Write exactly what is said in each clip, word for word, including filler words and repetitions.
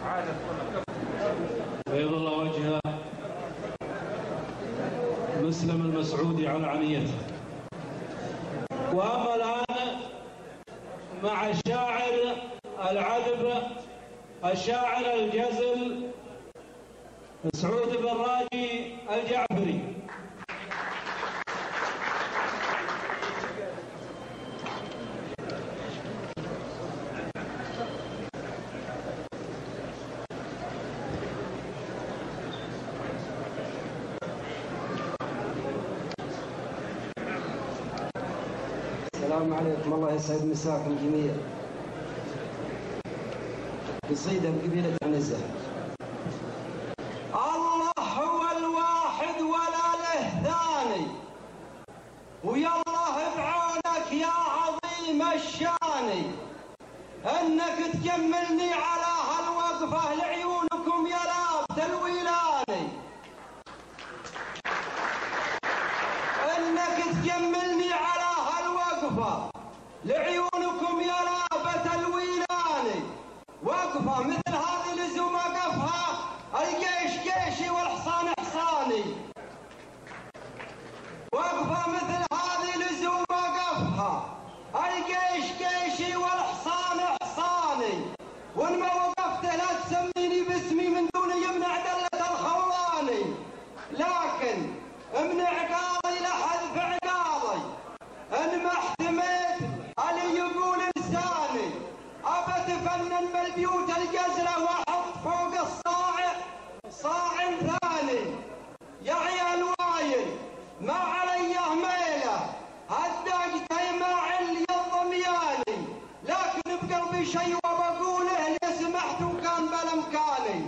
بيض الله وجهه مسلم المسعودي على عنيته. وأما الآن مع شاعر العذب الشاعر الجزل مسعود بن راجي الجعفري. السلام عليكم، الله يسعد مساكم جميعا. قصيدة بقبيلة عنزة. الله هو الواحد ولا له ثاني، ويالله بعونك يا عظيم الشاني، انك تجملني على هالوقفة لعيونكم يا لابت الويلاني، انك تجملني على هالوقفة لعيونكم يا لابت الويلاني، وقفة مثل هذه لزوم وقفها الجيش جيشي والحصان حصاني، وقفة مثل هذه لزوم وقفها الجيش جيشي والحصان حصاني، وان ما وقفته لا تسميني باسمي من دون يمنع دلة الخولاني، لكن امنع قاضي لحذف عقاضي، ان ما احتميت علي يقول لساني، ابى اتفنن بالبيوت الجزله واحط فوق الصاع صاع ثاني، يا عيال وايل ما علي ميله هدقتي مع اللي الضمياني، لكن بقلبي شيء وبقوله اللي سمحت وكان بالامكاني،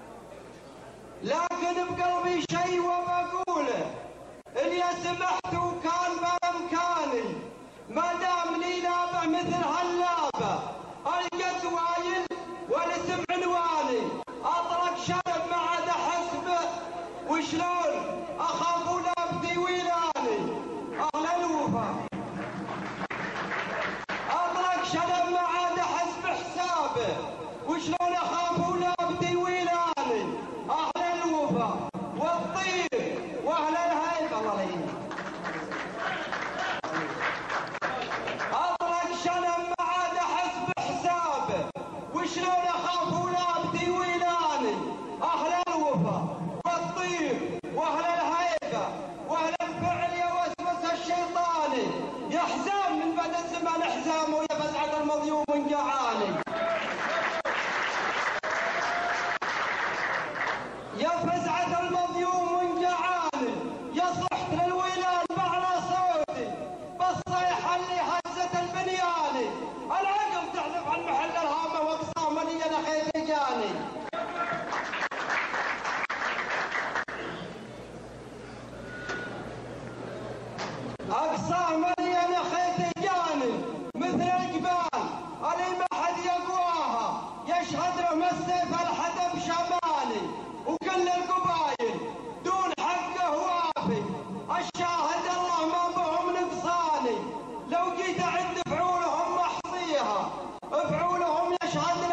لكن بقلبي شيء وبقوله اللي سمحت وكان بالامكاني، ما دام لي لابه مثل هاللابه القد وايل والاسم عنواني، اطلق شرب ما عاد احسبه وشلون اخاف ولابتي ويلاني، اهل الوفا اطلق شرب ما عاد احسب حسابه وشلون اخاف ولابتي ويلاني، اهل الوفا والطيب واهل الهيبه الله يهينك، اطلق شنب ما عاد احسب حسابه وشلون اخاف ولابتي ويلاني، اهل الوفا والطيب واهل الهيبه واهل الفعل يا وسوس الشيطاني، يا حزام من بعد الزمان حزام ويا فزعه المظلوم جعاني، يا فزعه المظلوم جعاني، يا صحت للويلان بعلى صوتي بالصيحه اللي هزت البنياني، العقل تحلف عن محل الهامه واقسام لي انا خير جاني، اقسام لي انا خير جاني مثل الجبال اللي ما حد يقواها، يشهد رغم السيف الحدب شمالي، وكل القبايل دون حقه وافي، الشاهد الله ما بهم نقصاني، لو جيت اعد فعولهم احصيها، فعولهم يشهد